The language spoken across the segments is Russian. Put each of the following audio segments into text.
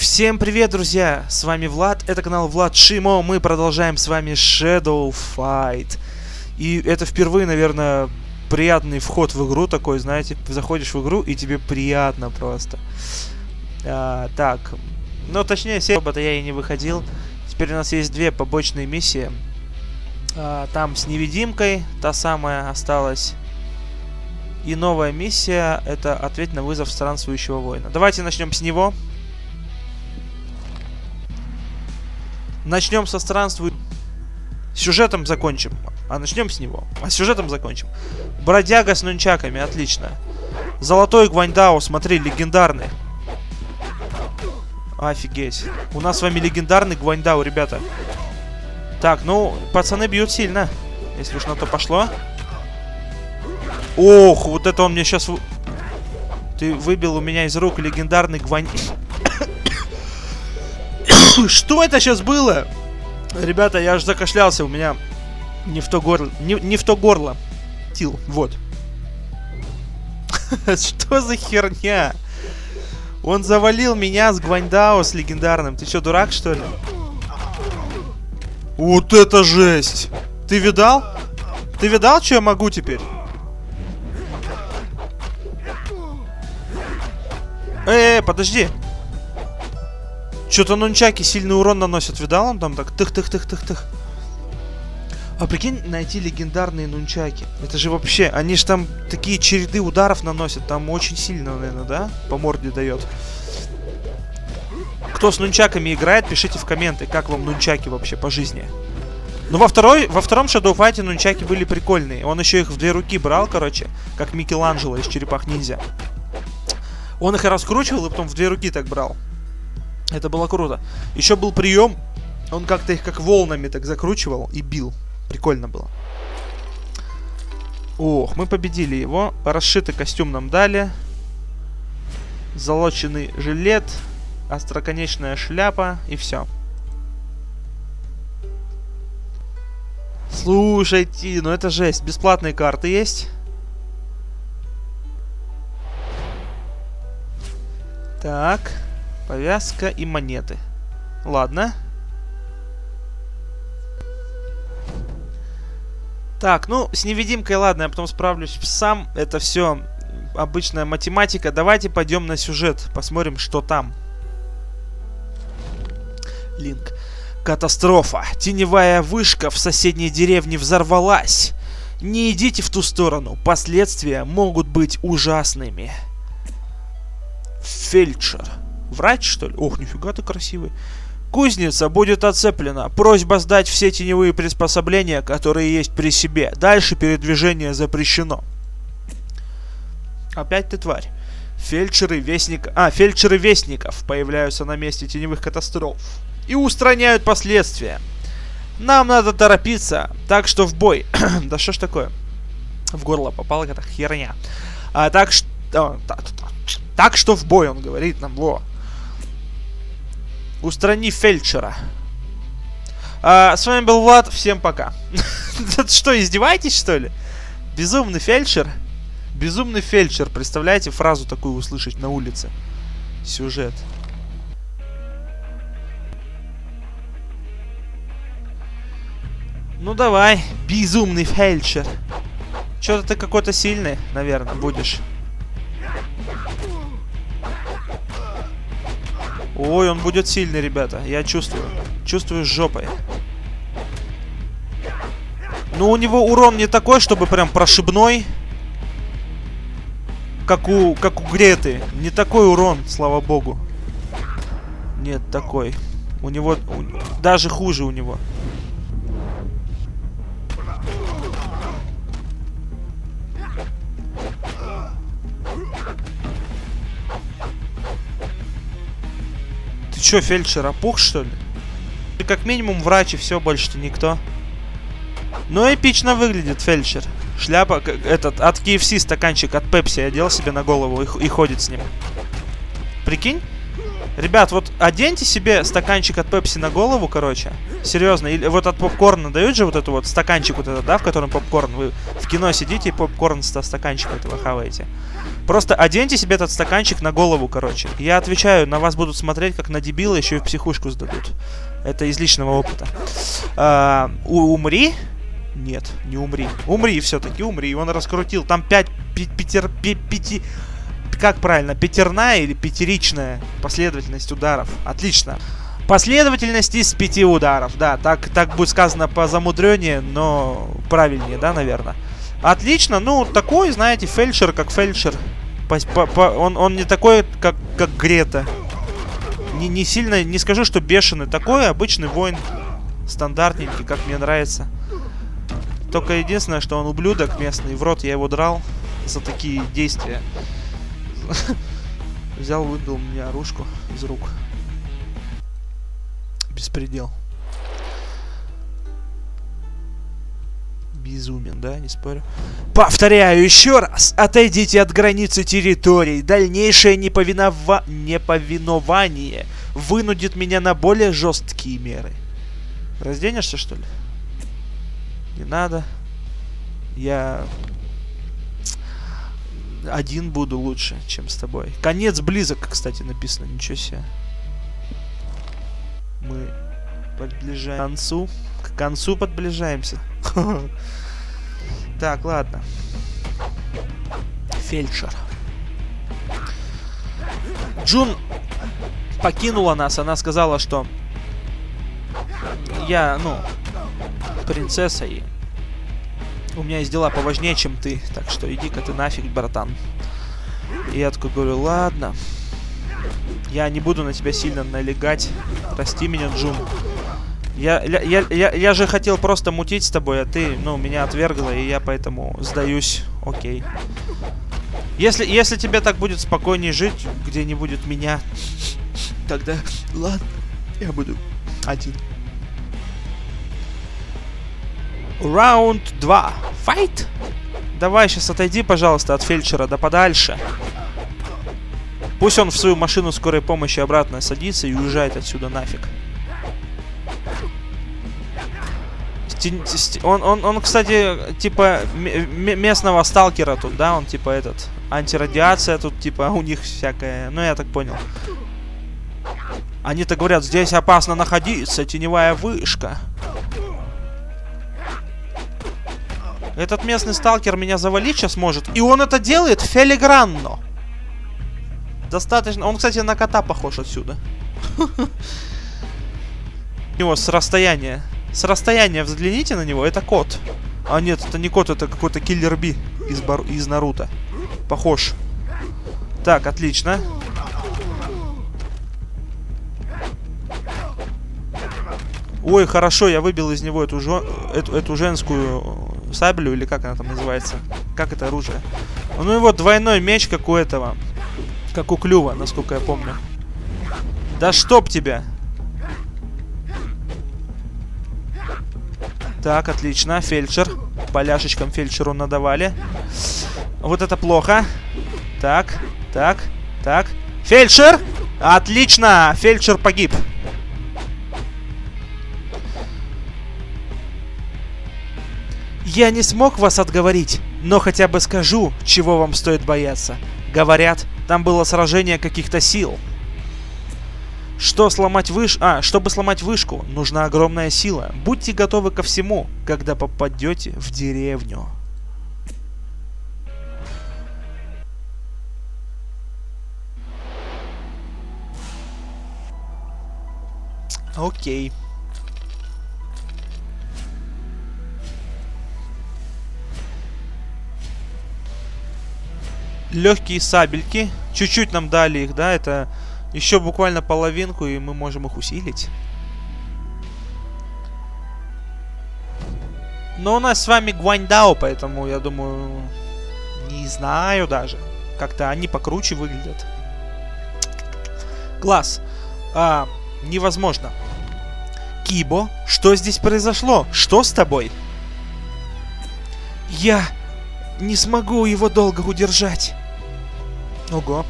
Всем привет, друзья! С вами Влад, это канал Влад Шимо. Мы продолжаем с вами Shadow Fight. И это впервые, наверное, приятный вход в игру такой, знаете. Заходишь в игру и тебе приятно просто. Так, ну точнее, с робота я и не выходил. Теперь у нас есть две побочные миссии. Там с невидимкой, та самая осталась. И новая миссия — это ответь на вызов странствующего воина. Давайте начнем с него. Начнем со странствующего. Сюжетом закончим. А начнем с него. А сюжетом закончим. Бродяга с нунчаками, отлично. Золотой Гваньдао, смотри, легендарный. Офигеть. У нас с вами легендарный Гваньдао, ребята. Так, ну, пацаны бьют сильно. Если уж на то пошло. Ох, вот это он мне сейчас... Ты выбил у меня из рук легендарный Гваньдао. Что это сейчас было? Ребята, я аж закашлялся, у меня не в то горло. Не в то горло. Тил, вот. Что за херня? Он завалил меня с Гваньдао, с легендарным. Ты что, дурак, что ли? Вот это жесть! Ты видал? Ты видал, что я могу теперь? Подожди. Что-то нунчаки сильный урон наносят. Видал он там так? Тых-тых-тых-тых-тых. А прикинь, найти легендарные нунчаки. Это же вообще... Они же там такие череды ударов наносят. Там очень сильно, наверное, да? По морде дает. Кто с нунчаками играет, пишите в комменты, как вам нунчаки вообще по жизни. Ну, во втором Shadow Fight нунчаки были прикольные. Он еще их в 2 руки брал, короче. Как Микеланджело из Черепах-ниндзя. Он их и раскручивал, и потом в 2 руки так брал. Это было круто. Еще был прием. Он как-то их как волнами так закручивал и бил. Прикольно было. Ох, мы победили его. Расшитый костюм нам дали. Золоченый жилет. Остроконечная шляпа. И все. Слушайте, ну это жесть. Бесплатные карты есть. Так. Повязка и монеты. Ладно. Так, ну, с невидимкой, ладно, я потом справлюсь сам. Это все обычная математика. Давайте пойдем на сюжет. Посмотрим, что там. Линк. Катастрофа. Теневая вышка в соседней деревне взорвалась. Не идите в ту сторону. Последствия могут быть ужасными. Фельдшер. Врач, что ли? Ох, нифига ты красивый. Кузница будет оцеплена. Просьба сдать все теневые приспособления, которые есть при себе. Дальше передвижение запрещено. Опять ты тварь. Фельдшеры вестников появляются на месте теневых катастроф и устраняют последствия. Нам надо торопиться, так что в бой. Да что ж такое? В горло попала какая-то херня. Так что в бой, он говорит нам, Ло. Устрани фельдшера. С вами был Влад. Всем пока. Что, издеваетесь, что ли? Безумный фельдшер. Безумный фельдшер. Представляете, фразу такую услышать на улице. Сюжет. Ну давай, безумный фельдшер. Что-то ты какой-то сильный, наверное, будешь. Ой, он будет сильный, ребята. Я чувствую. Чувствую с жопой. Ну, у него урон не такой, чтобы прям прошибной. Как у Греты. Не такой урон, слава богу. Нет, такой. У него... Даже хуже у него. Че, фельдшер, опух, что ли? Ты как минимум врач, и все, больше-то никто. Ну, эпично выглядит фельдшер. Шляпа, этот, от KFC стаканчик, от Пепси одел себе на голову и ходит с ним. Прикинь? Ребят, вот оденьте себе стаканчик от Пепси на голову, короче. Серьезно, или вот от попкорна дают же вот эту вот стаканчик вот этот, да, в котором попкорн. Вы в кино сидите и попкорн со стаканчика этого хаваете. Просто оденьте себе этот стаканчик на голову, короче. Я отвечаю, на вас будут смотреть, как на дебила, еще и в психушку сдадут. Это из личного опыта. Умри? Нет, не умри. Умри все-таки, умри. Он раскрутил. Там 5... Как правильно? Пятерная или пятеричная последовательность ударов. Отлично. Последовательность из 5 ударов. Да, так будет сказано по замудрению, но правильнее, да, наверное. Отлично. Ну, такой, знаете, фельдшер, как фельдшер. Он не такой, как Грета. Не сильно, не скажу, что бешеный. Такой обычный воин. Стандартненький, как мне нравится. Только единственное, что он ублюдок местный. В рот я его драл за такие действия. Взял, выбил мне оружку из рук. Беспредел. Безумен, да? Не спорю. Повторяю еще раз. Отойдите от границы территорий. Дальнейшее неповинование вынудит меня на более жесткие меры. Разденешься, что ли? Не надо. Я... один буду лучше, чем с тобой. Конец близок, кстати, написано. Ничего себе. Мы подближаемся к концу подближаемся. Так, ладно. Фельдшер. Джун покинула нас. Она сказала, что я, принцесса, и у меня есть дела поважнее, чем ты. Так что иди-ка ты нафиг, братан. И я такой говорю, ладно. Я не буду на тебя сильно налегать. Прости меня, Джун. Я же хотел просто мутить с тобой, а ты, меня отвергла, и я поэтому сдаюсь. Окей. Если тебе так будет спокойнее жить, где не будет меня, тогда ладно, я буду один. Раунд 2. Файт? Давай, сейчас отойди, пожалуйста, от фельдшера, да подальше. Пусть он в свою машину скорой помощи обратно садится и уезжает отсюда нафиг. Он, кстати, типа местного сталкера тут, да? Он типа этот. Антирадиация тут, типа, у них всякая. Ну, я так понял. Они-то говорят, здесь опасно находиться, теневая вышка. Этот местный сталкер меня завалить сейчас может. И он это делает филигранно. Достаточно. Он, кстати, на кота похож отсюда. У него с расстояния. С расстояния взгляните на него, это кот. А нет, это не кот, это какой-то киллер Би из Наруто. Похож. Так, отлично. Ой, хорошо, я выбил из него эту женскую саблю, или как она там называется. Как это оружие? Ну и вот двойной меч, как у этого. Как у Клюва, насколько я помню. Да чтоб тебя! Так, отлично. Фельдшер. Поляшечкам фельдшеру надавали. Вот это плохо. Так, так, так. Фельдшер! Отлично! Фельдшер погиб. Я не смог вас отговорить, но хотя бы скажу, чего вам стоит бояться. Говорят, там было сражение каких-то сил. Чтобы сломать вышку, нужна огромная сила. Будьте готовы ко всему, когда попадете в деревню. Окей. Легкие сабельки. Чуть-чуть нам дали их, да, это... Еще буквально половинку, и мы можем их усилить. Но у нас с вами Гуаньдао, поэтому, я думаю... Не знаю даже. Как-то они покруче выглядят. Класс. Невозможно. Кибо, что здесь произошло? Что с тобой? Я не смогу его долго удержать. Ого.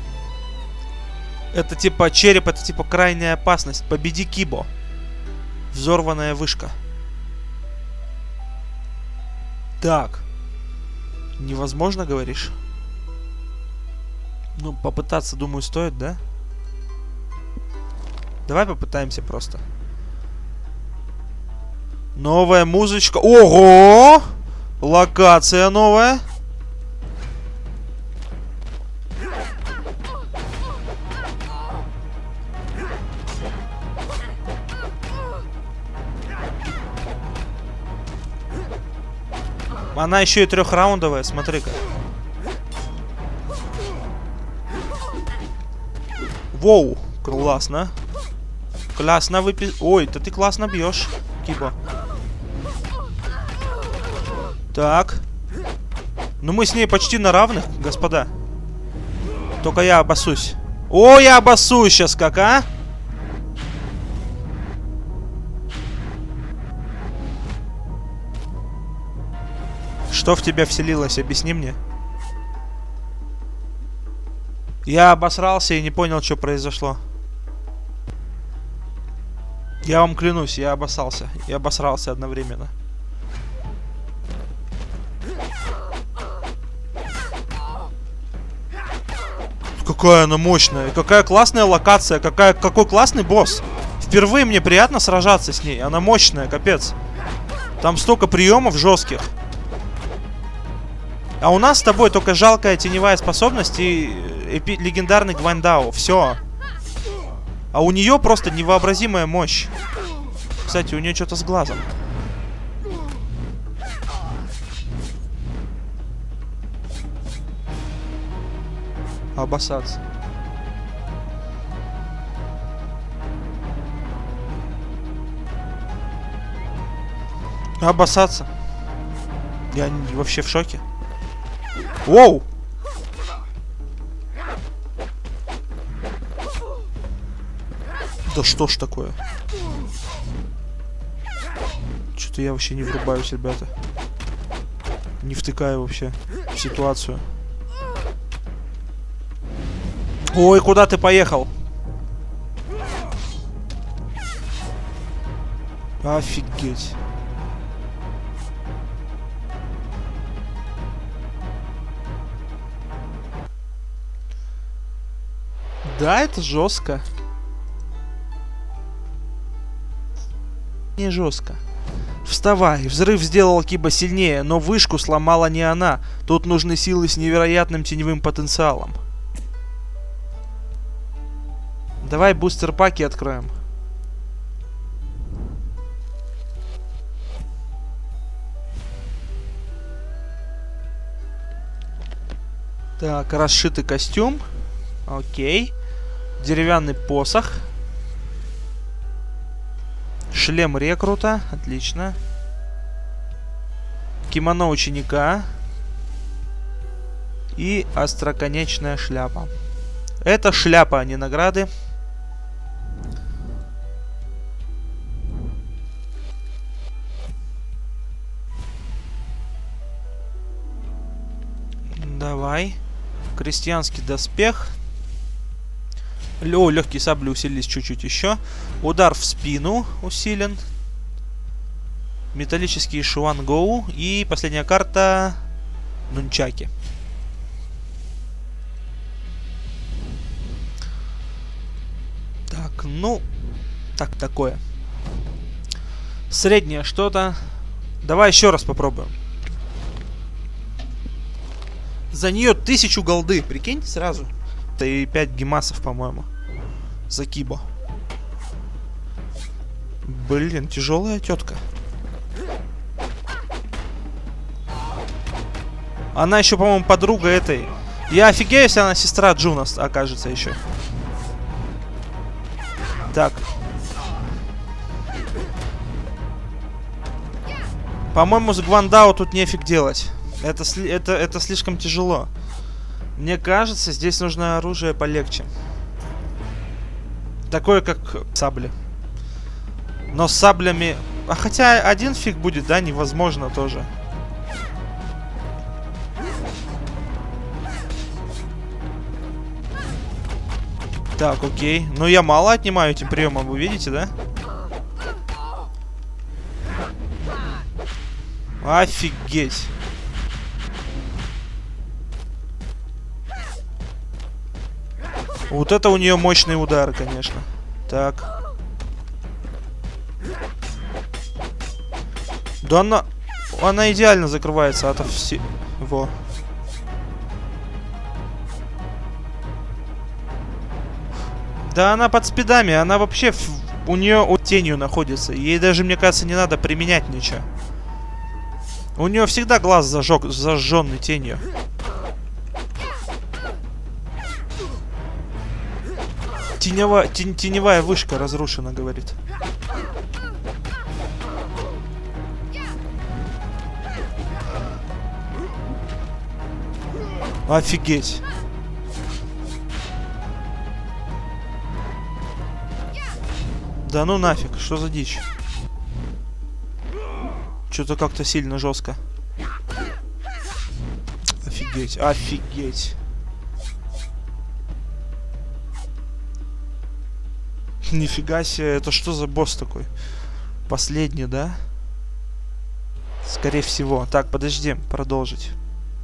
Это типа череп, это типа крайняя опасность. Победи Кибо. Взорванная вышка. Так. Невозможно, говоришь? Ну, попытаться, думаю, стоит, да? Давай попытаемся просто. Новая музычка. Ого! Локация новая. Она еще и трехраундовая, смотри-ка. Воу, классно. Классно Ой, да ты классно бьешь, Кибо. Так. Ну мы с ней почти на равных, господа. Только я обоссусь. О, я обоссусь сейчас как, а? Что в тебя вселилось? Объясни мне. Я обосрался и не понял, что произошло. Я вам клянусь, я обоссался. Я обосрался одновременно. Какая она мощная. Какая классная локация. Какой классный босс. Впервые мне приятно сражаться с ней. Она мощная, капец. Там столько приемов жестких. А у нас с тобой только жалкая теневая способность и легендарный Гвандау. Все. А у нее просто невообразимая мощь. Кстати, у нее что-то с глазом. Обоссаться. Обоссаться. Я вообще в шоке. Воу! Да что ж такое? Что-то я вообще не врубаюсь, ребята. Не втыкаю вообще в ситуацию. Ой, куда ты поехал? Офигеть. Да, это жестко. Не жестко. Вставай. Взрыв сделал Киба сильнее, но вышку сломала не она. Тут нужны силы с невероятным теневым потенциалом. Давай бустер-паки откроем. Так, расшитый костюм. Окей. Деревянный посох. Шлем рекрута. Отлично. Кимоно ученика. И остроконечная шляпа. Это шляпа, а не награды. Давай. Крестьянский доспех. Легкие сабли усилились чуть-чуть еще. Удар в спину усилен. Металлический Шуангоу. И последняя карта. Нунчаки. Так, ну. Так, такое. Среднее что-то. Давай еще раз попробуем. За нее 1000 голды, прикинь, сразу. Это и 5 гемасов, по-моему. За Кибо. Блин, тяжелая тетка. Она еще, по-моему, подруга этой. Я офигею, если она сестра Джуна окажется еще. Так. По-моему, с Гвандау тут нефиг делать. Это слишком тяжело. Мне кажется, здесь нужно оружие полегче. Такое, как сабли. Но с саблями... А хотя один фиг будет, да? Невозможно тоже. Так, окей. Но я мало отнимаю этим приемом, вы видите, да? Офигеть. Вот это у нее мощный удар, конечно. Так. Да она идеально закрывается от всего. Да она под спидами, она вообще у нее тенью находится. Ей даже, мне кажется, не надо применять ничего. У нее всегда глаз зажженный тенью. Теневая вышка разрушена, говорит. Офигеть. Да ну нафиг, что за дичь? Что-то как-то сильно жестко. Офигеть, офигеть. Нифига себе, это что за босс такой? Последний, да? Скорее всего. Так, подожди, продолжить.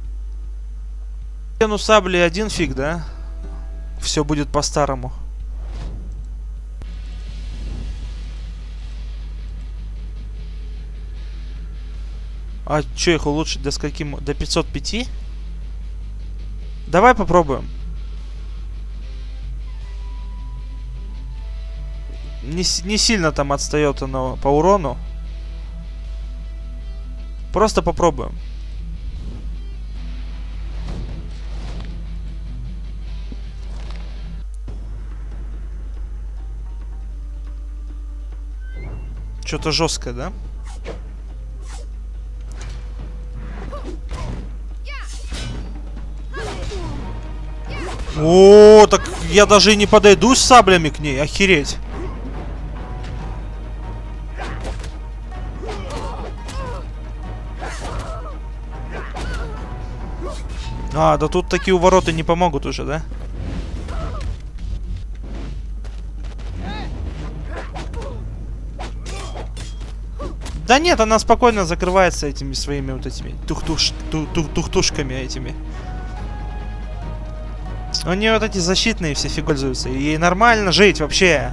Ну, сабли один фиг, да? Все будет по-старому. А что их улучшить до скольким? До 505? Давай попробуем. Не сильно там отстает оно по урону. Просто попробуем. Что-то жесткое, да? О, так я даже и не подойду с саблями к ней, охереть. А, да тут такие увороты не помогут уже, да? Да нет, она спокойно закрывается этими своими вот этими тухтушками этими. У нее вот эти защитные все фиг пользуются. И ей нормально жить вообще.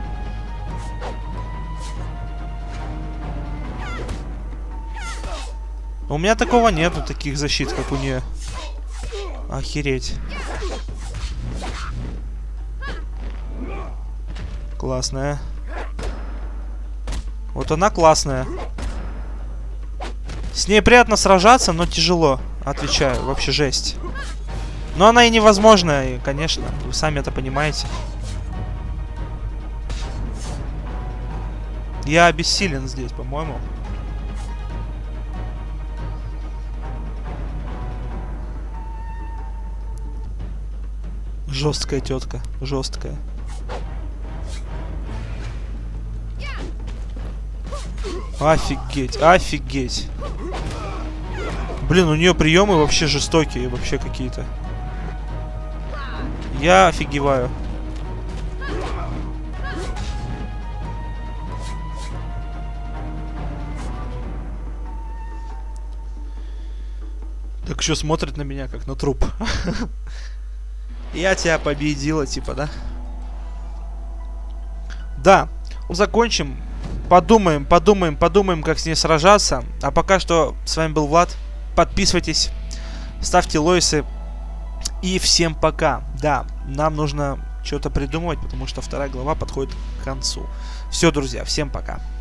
У меня такого нету, таких защит, как у нее. Охереть. Классная. Вот она классная. С ней приятно сражаться, но тяжело. Отвечаю, вообще жесть. Но она и невозможная, конечно. Вы сами это понимаете. Я обессилен здесь, по-моему. Жесткая тетка. Жесткая. Офигеть, офигеть. Блин, у нее приемы вообще жестокие, вообще какие-то. Я офигеваю. Так еще смотрит на меня, как на труп. Я тебя победила, типа, да? Да, закончим. Подумаем, как с ней сражаться. А пока что с вами был Влад. Подписывайтесь, ставьте лойсы. И всем пока. Да, нам нужно что-то придумывать, потому что 2 глава подходит к концу. Все, друзья, всем пока.